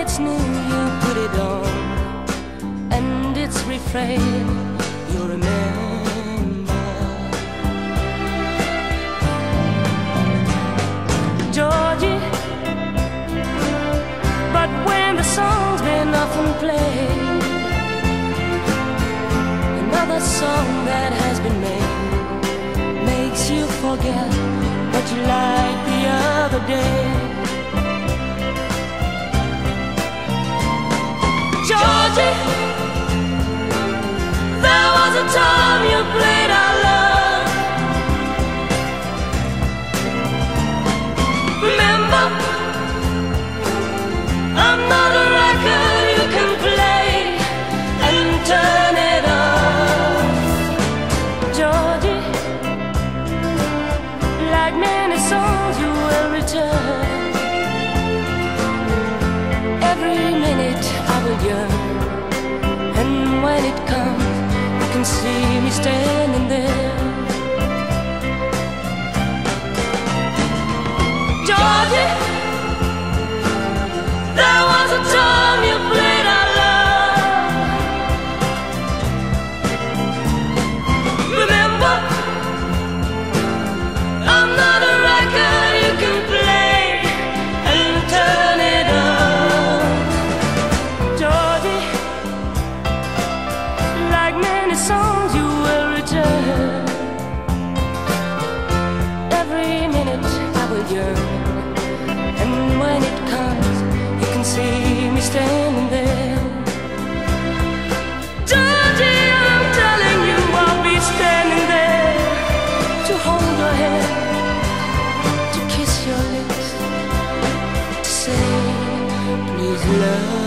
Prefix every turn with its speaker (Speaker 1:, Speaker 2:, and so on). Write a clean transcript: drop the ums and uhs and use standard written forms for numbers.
Speaker 1: it's new, you put it on, and its refrain you'll remember. Georgie, but when the song's been often played, another song that has been made makes you forget what you liked the other day. Georgie, there was a time you played our love. Remember, I'm not a record you can play and turn it off. Georgie, like many songs you will return. Every minute I will yearn, and when it comes you can see me standing there. Georgie, there was a time you played our love. Remember, I'm not a record you can play and turn it on. Georgie, like many songs you will return. Every minute I will yearn, and when it comes you can see me standing there. Georgie, I'm telling you I'll be standing there to hold your hand, to kiss your lips, to say please love.